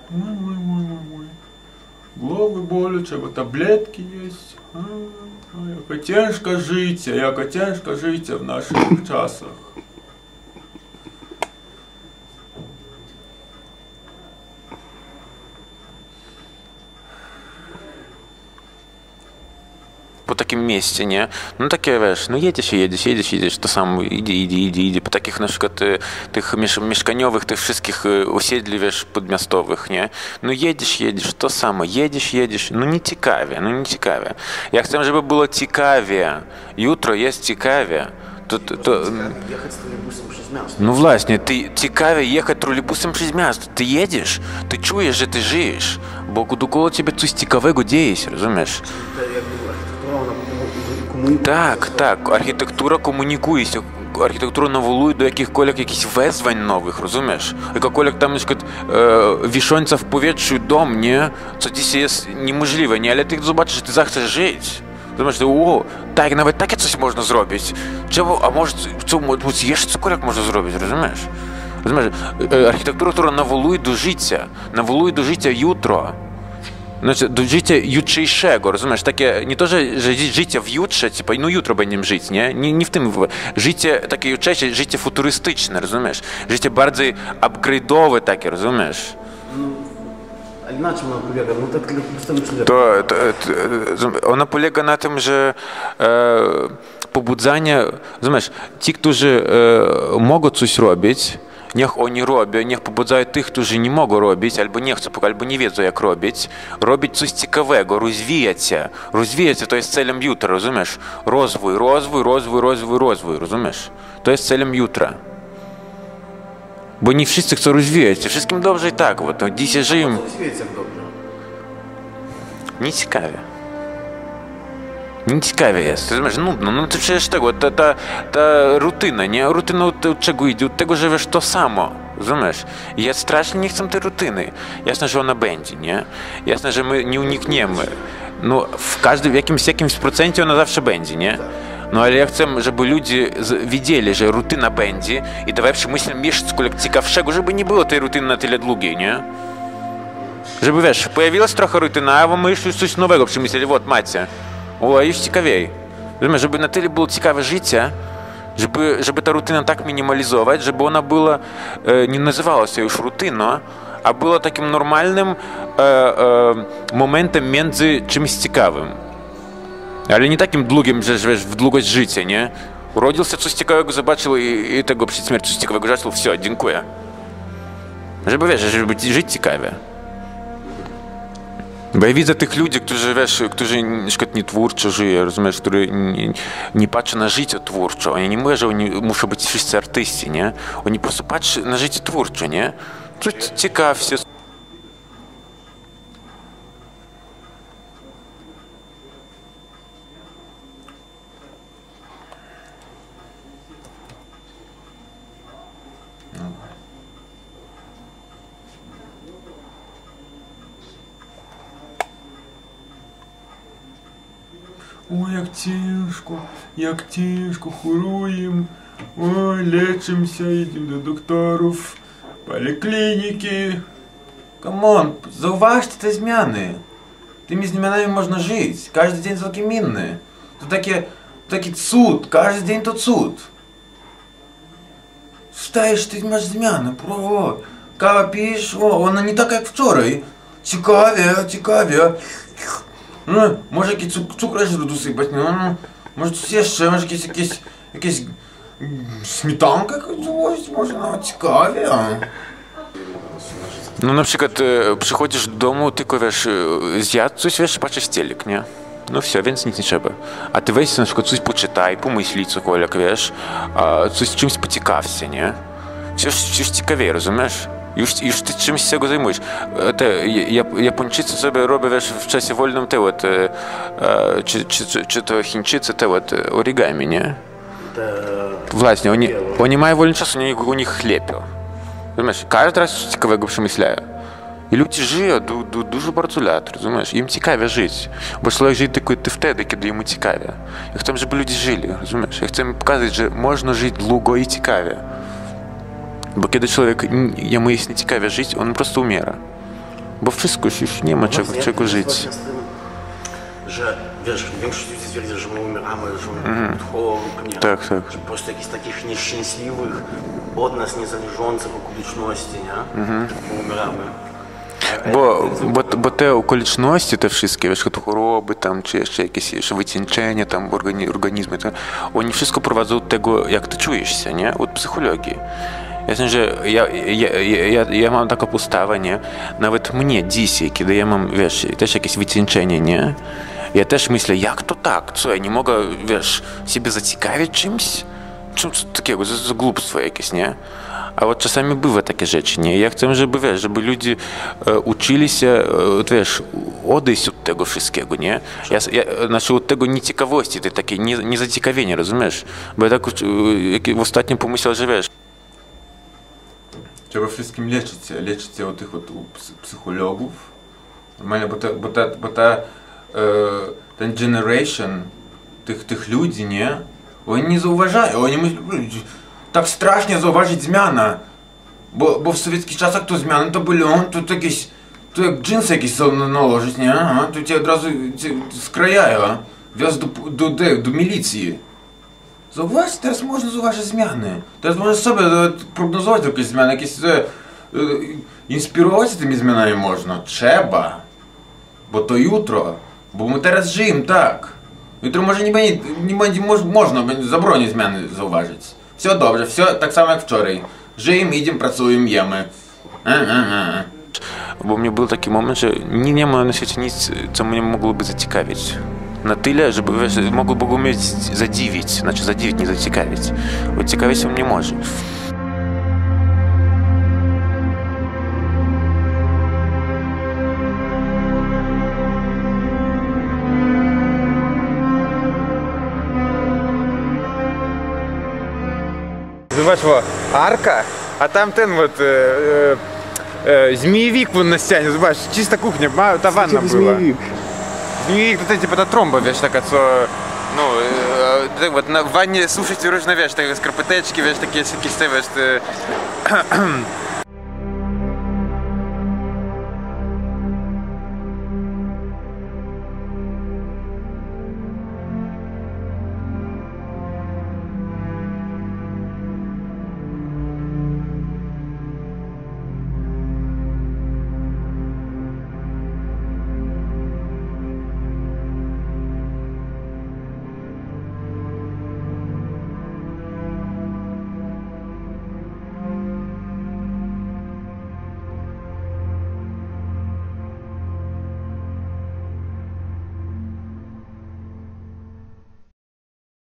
Ой. Головы боляче, бо таблетки есть. Яка тяжко життя в наших часах. По таким месте, nie? No takie, wiesz, no jedziesz, to samo, idzie, po takich na przykład tych mieszkaniowych, tych wszystkich osiedli, wiesz, podmiastowych, nie? No jedziesz, to samo, jedziesz, no nie ciekawie. Ja chcę, żeby było ciekawie, jutro jest ciekawie. Ехать с троллейбусом przez miasto. No właśnie, ty ciekawie jechać trolejbusem przez miasto. Ty jedziesz, ty czujesz, że ty żyjesz, bo dookoła ciebie coś ciekawego dzieje się, rozumiesz? Так, архітектура комунікує, архітектура наволує до якихось визвань нових, розумієш? Якоkolwiek там, наприклад, вішонця в повітрю дом, не? Це dzisiaj jest niemożliwe, nie? Ale ty zobaczysz, ty zachcesz żyć. Думаєш, так, навіть таке coś można zrobić. Чого, а може, є ж cokolwiek można zrobić, rozumiesz? Rozumiesz, архітектура, która nawoluje do życia jutro. Znaczy, do życia jutrzejszego, rozumiesz? Takie, nie to, że życie w jutrze, typa, no jutro będziemy żyć, nie? Nie w tym. Życie takie jutrzejsze, życie futurystyczne, rozumiesz? Życie bardziej upgrade'owe takie, rozumiesz? A na czym ona polega? No tak dla prostego człowieka. Ona polega na tym, że pobudzanie, rozumiesz, ci, którzy mogą coś robić, niech oni robią, niech pobudzają tych, którzy nie mogą robić, albo nie chcą, albo nie wiedzą, jak robić coś ciekawego, rozwijać się. Rozwijać się to jest celem jutra, rozumiesz? Rozwój, rozumiesz? To jest celem jutra. Bo nie wszyscy chcą rozwijać się, wszystkim dobrze i tak, вот, dzisiaj żyją. Nieciekawie jest, rozumiesz, nudno, no to przecież tego, ta rutyna, nie? Rutyna od czego idzie? Od tego, że wiesz to samo, rozumiesz? I ja strasznie nie chcę tej rutyny. Jasne, że ona będzie, nie? Jasne, że my nie unikniemy. No, w jakimś procencie ona zawsze będzie, nie? No ale ja chcę, żeby ludzie widzieli, że rutyna będzie i dawaj przemyślimy jeszcze cokolwiek ciekawszego, żeby nie było tej rutyny na tyle długiej, nie? Żeby, wiesz, pojawiłaś trochę rutyna, a my już coś nowego przemyśleli, вот, macie. O, już ciekawiej. Rozumiesz, żeby na tyle było ciekawe życie, żeby ta rutyna tak minimalizować, żeby ona była, nie nazywała się już rutyną, a była takim normalnym momentem między czymś ciekawym. Ale nie takim długim, że wiesz, w długość życia, nie? Urodził się, coś ciekawego zobaczył i tego przed śmiercią coś ciekawego zaczął, все, dziękuję. Żeby, wiesz, żeby żyć ciekawie. Bo ja widzę tych ludzi, którzy, wiesz, którzy na przykład nie twórczo żyją, rozumiesz, którzy nie patrzą na życie twórczo. Oni nie mówią, że oni muszą być wszyscy artyści, nie? Oni po prostu patrzą na życie twórcze, nie? Coś ciekawe. Ой, jak ciężko, choruję. Ой, лечимся, idziemy do doktorów, polikliniki. Come on, zauważcie te zmiany. Tymi zmianami można żyć. Każdy dzień całkiem inny. To taki cud, każdy dzień to cud. Wstajesz, ty masz zmianę, pro. Kawa pijesz, o, ona nie taka jak wczoraj. Ciekawie. No, może jakiś cukier dosypać, no, może coś jeszcze, może jakieś śmietankę złożyć, może nawet ciekawie. No na przykład przychodzisz do domu, tylko wiesz, zjadł coś, wiesz, patrzysz telik, nie? No все, więc nic nie trzeba. A ty weź na przykład coś poczytaj, pomyśl cokolwiek, wiesz, coś czymś pociekawся, nie? Coś ciekawie, rozumiesz? Już ty czymś z tego zajmujesz. Japończycy sobie robią, wiesz, w czasie wolnym te вот, czy to Chińczycy, te вот, origami, nie? Właśnie, oni mają wolny czas, u nich chlepią. Rozumiesz? Każdy raz coś ciekawego przemyślają. I ludzie żyją dużo bardzo lat, rozumiesz? Im ciekawie żyć. Bo człowiek żyje tylko wtedy, kiedy jemu ciekawie. Ja chcę, żeby ludzie żyli, rozumiesz? Ja chcę pokazać, że można żyć długo i ciekawie. Bo kiedy człowiek, jemu jest nieciekawie żyć, on po prostu umiera. bo wszystko już nie ma czego żyć. Że wiesz, większość ludzi twierdzi, że my umieramy, że my duchowo, tak. że po prostu jakichś takich nieszczęśliwych, od nas niezależących okoliczności, nie? My umieramy. Bo te okoliczności, te wszystkie, wiesz, choroby tam, czy jeszcze jakieś wycieńczenia tam organizmu, to oni wszystko prowadzą do tego, jak ty czujesz się, nie? Od psychologii. Jasne, że ja mam taką postawę, nie? Nawet mnie dzisiaj, kiedy ja mam, wiesz, też jakieś wycieńczenie, nie? Ja też myślę, jak to tak? Co, ja nie mogę, wiesz, siebie zaciekawić czymś? Czymś takiego, za głupstwo jakieś, nie? A вот czasami bywa takie rzeczy, nie? Ja chcę, żeby, wiesz, żeby ludzie uczyli się, wiesz, odejść od tego wszystkiego, nie? Znaczy od tego nieciekawości, tej takiej niezaciekawienia, rozumiesz? Bo ja tak w ostatnim pomyślał, że wiesz, trzeba wszystkim leczyć się od tych psychologów. Normalnie, bo ten generation tych ludzi, nie? Oni nie zauważają, oni myślą, tak strasznie zauważyć zmianę. Bo w sowieckich czasach to zmiany to były, to jak dżinsy jakieś są nałożyć, nie? To cię od razu skrajają, wiozą do milicji. Zauważ, teraz można zauważyć zmiany. Teraz możesz sobie prognozować jakieś zmiany, jakieś inspirować się tymi zmianami można. Trzeba. Bo to jutro. Bo my teraz żyjemy tak. Jutro może nie będzie można zabronić zmiany zauważyć. Все dobrze, все tak samo jak wczoraj. Żyjemy, idziemy, pracujemy, jemy. Bo u mnie był taki moment, że nie ma na świecie nic, co mnie mogłoby zaciekawić. Na tyle, żeby, wiesz, mogło mnie zadziwić. Znaczy zadziwić, nie zaciekawić. Bo ciekawić się mnie może. Zobacz, arka, a tam ten вот змеевик вон на стене, zobacz, чисто кухня, ta wanna była. Zmejewik to типа ta trąba, wiesz, taka co, no, tak вот, w wannie suszyć różne, wiesz, takie skarpeteczki, wiesz, takie jakieś, wiesz,